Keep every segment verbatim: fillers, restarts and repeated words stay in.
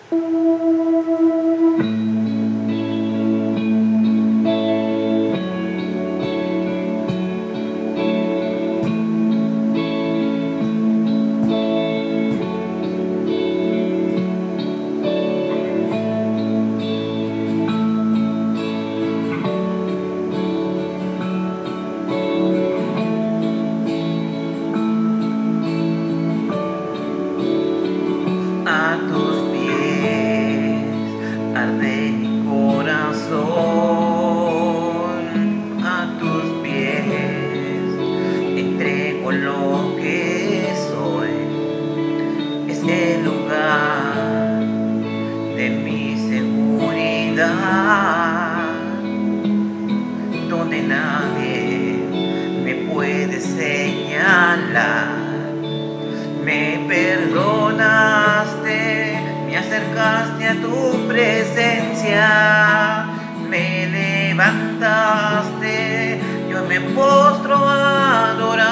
A tus pies arde mi corazón, a tus pies entrego lo que soy. Es el lugar de mi seguridad, donde nadie me puede señalar. Me perdonaste, me acercaste a tu presencia, me levantaste, yo me postro a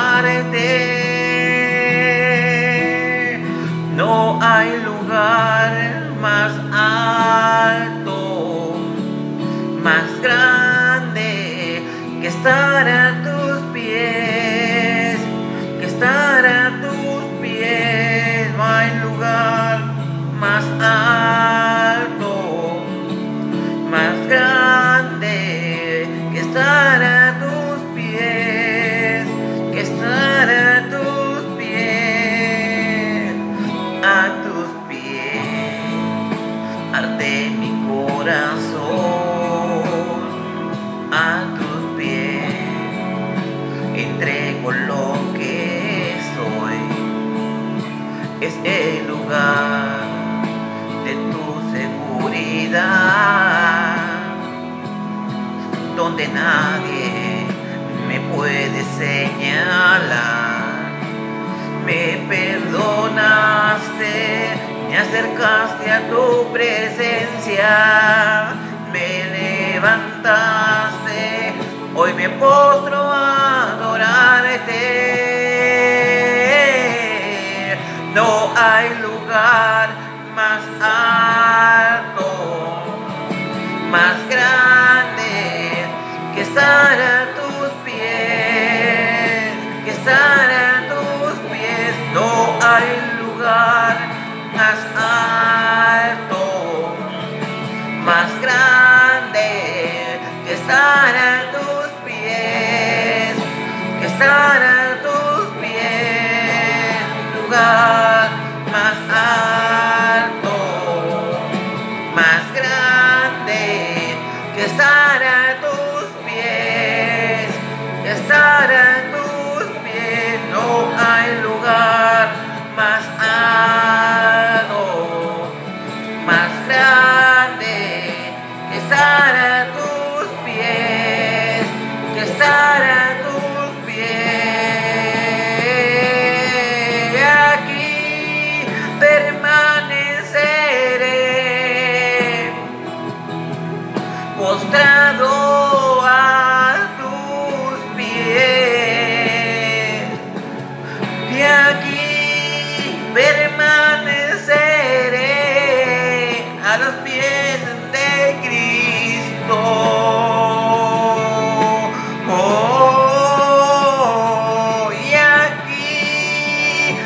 adorarte. No hay lugar más alto, más grande que estar a tus pies, que estar a tus pies. No hay lugar más alto, más grande que estar a tus pies, que estar a tus pies, a tus pies arde mi corazón, a tus pies entrego lo que soy. Es el lugar de tu seguridad, donde nadie me puede señalar. Me perdonaste, me acercaste a tu presencia, me levantaste, hoy me postro a adorarte. No hay lugar más alto, más grande que estar a tus pies, que estar a tus pies. No hay lugar más alto, más grande que estar a tus pies, que estar a tus pies. Lugar más alto, más grande que estar a tus pies, que estar a tus pies. No hay lugar más alto, más grande que estar a tus pies, que estar a tus pies. Aquí permaneceré postrado a tus pies, y aquí permaneceré a los pies de Cristo. Oh, y aquí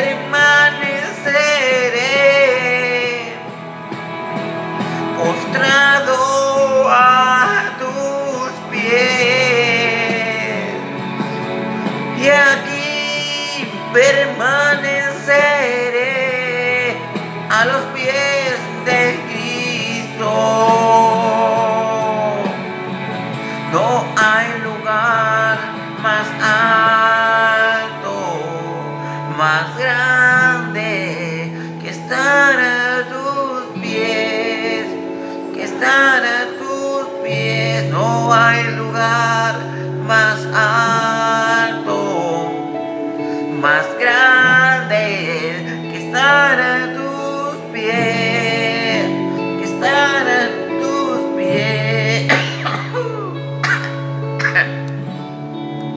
permaneceré postrado a tus pies, y aquí permaneceré a los